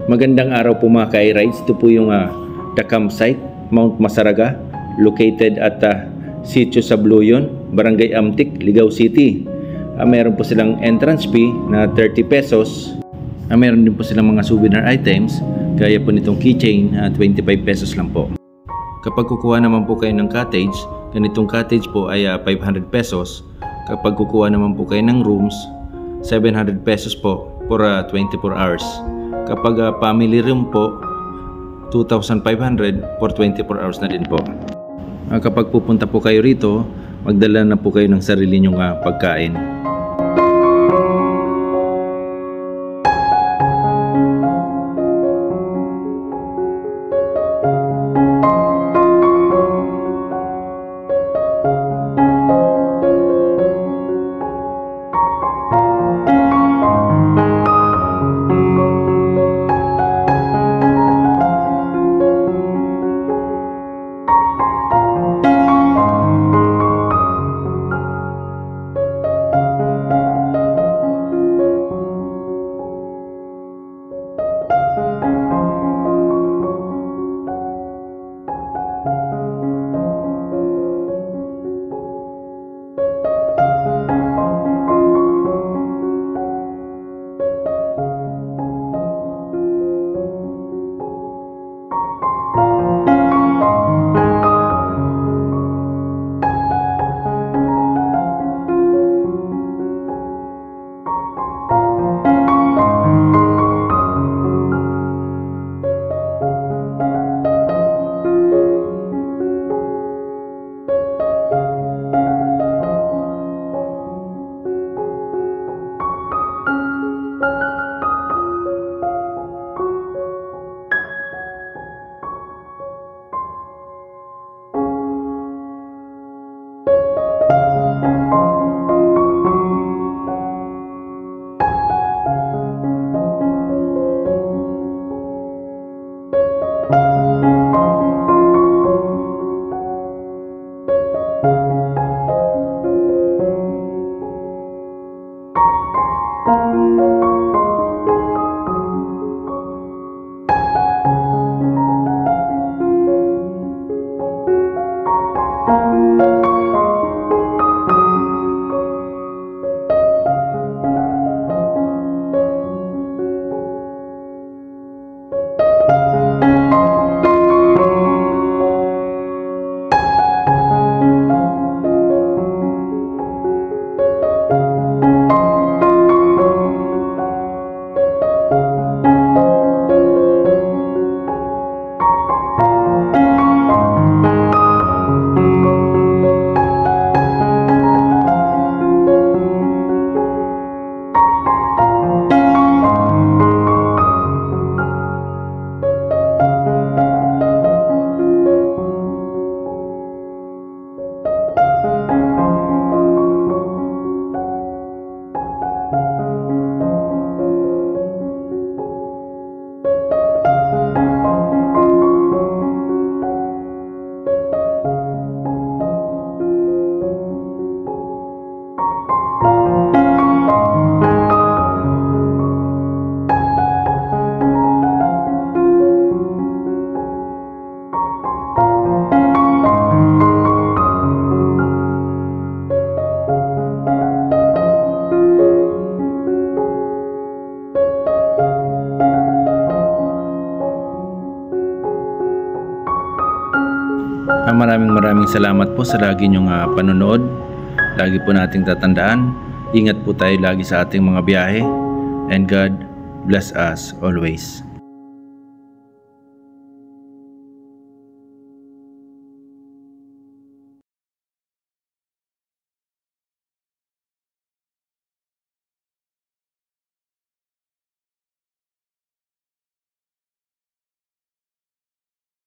Magandang araw po mga ka-rides. Ito po yung the campsite, Mount Masaraga, located at Sitio Sabloyon, Barangay Amtik, Ligao City. Meron po silang entrance fee na 30 pesos. Meron din po silang mga souvenir items, gaya po nitong keychain, 25 pesos lang po. Kapag kukuha naman po kayo ng cottage, ganitong cottage po ay 500 pesos. Kapag kukuha naman po kayo ng rooms, 700 pesos po for 24 hours. Kapag family room po, 2,500 for 24 hours na din po. Kapag pupunta po kayo rito, magdala na po kayo ng sarili nyong pagkain. Maraming salamat po sa lagi nyong panonood. Lagi po nating tatandaan, ingat po tayo lagi sa ating mga biyahe, and God bless us always.